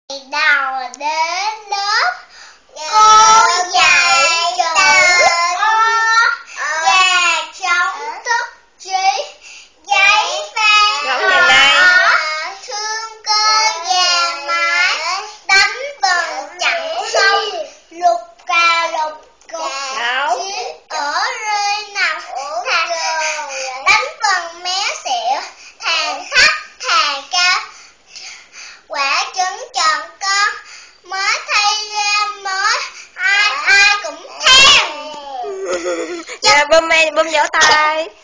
Đầu đến lớp cô dạy chữ O và chống thức trí giấy pha đỏ thương cơ già mái đánh vần chẳng xong lục cà lục cục chiếc ở rơi nằm thằng đánh vần mé xẹo thằng khách thằng ca quả trứng tròn con mới thay ra mới ai ai cũng thèm. Dạ, bơm vỗ tay.